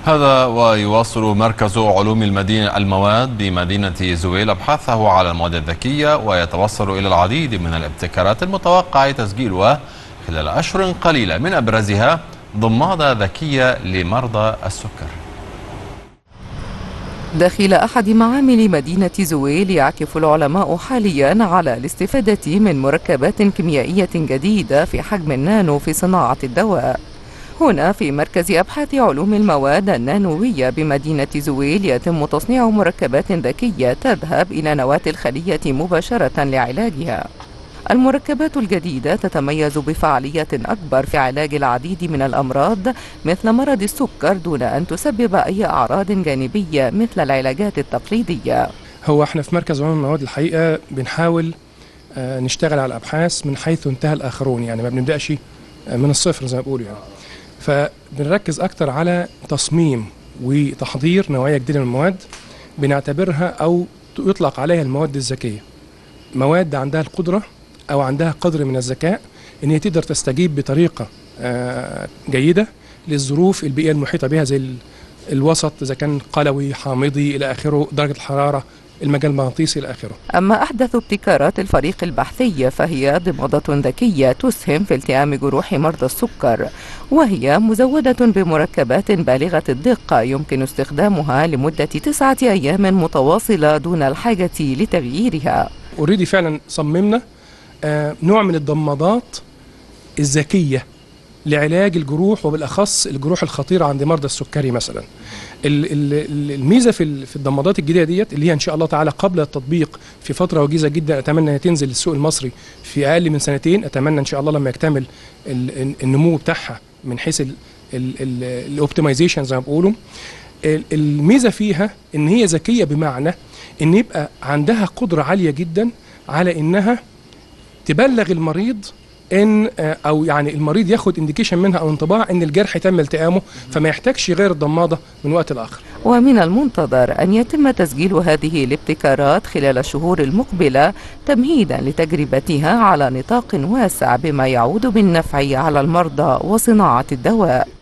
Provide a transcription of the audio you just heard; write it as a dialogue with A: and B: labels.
A: هذا ويواصل مركز علوم المواد بمدينة زويل أبحاثه على المواد الذكية، ويتوصل إلى العديد من الابتكارات المتوقع تسجيلها خلال أشهر قليلة، من أبرزها ضمادة ذكية لمرضى السكر.
B: داخل أحد معامل مدينة زويل يعكف العلماء حاليا على الاستفادة من مركبات كيميائية جديدة في حجم النانو في صناعة الدواء. هنا في مركز أبحاث علوم المواد النانوية بمدينة زويل يتم تصنيع مركبات ذكية تذهب إلى نواة الخلية مباشرة لعلاجها. المركبات الجديدة تتميز بفعالية أكبر في علاج العديد من الأمراض مثل مرض السكر دون أن تسبب أي أعراض جانبية مثل العلاجات التقليدية.
C: هو احنا في مركز علوم المواد الحقيقة بنحاول نشتغل على الأبحاث من حيث انتهى الآخرون، يعني ما بنبدأش من الصفر زي ما بقولوا يعني. فبنركز أكتر على تصميم وتحضير نوعية جديدة من المواد بنعتبرها أو يطلق عليها المواد الذكية، مواد عندها القدرة أو عندها قدر من الذكاء إن هي تقدر تستجيب بطريقة جيدة للظروف البيئية المحيطة بها، زي الوسط إذا كان قلوي حامضي إلى آخره، درجة الحرارة، المجال المغناطيسي إلى آخره.
B: أما أحدث ابتكارات الفريق البحثي فهي ضمادة ذكية تسهم في التئام جروح مرضى السكر، وهي مزودة بمركبات بالغة الدقة يمكن استخدامها لمدة 9 أيام متواصلة دون الحاجة لتغييرها.
C: اوريدي فعلا صممنا نوع من الضمادات الذكية لعلاج الجروح، وبالأخص الجروح الخطيرة عند مرضى السكري مثلا. الميزة في الضمادات الجديدة ديت اللي هي إن شاء الله تعالى قبل التطبيق في فترة وجيزة جدا، أتمنى أن تنزل للسوق المصري في أقل من 2 سنين، أتمنى إن شاء الله لما يكتمل النمو بتاعها من حيث الأوبتمايزيشن زي ما بيقولوا. الميزة فيها إن هي ذكية بمعنى إن يبقى عندها قدرة عالية جدا على إنها تبلغ المريض ان او يعني المريض ياخد انديكيشن منها او انطباع ان الجرح تم التئامه، فما يحتاجش غير الضماده من وقت لاخر.
B: ومن المنتظر ان يتم تسجيل هذه الابتكارات خلال الشهور المقبله تمهيدا لتجربتها على نطاق واسع، بما يعود بالنفع على المرضى وصناعه الدواء.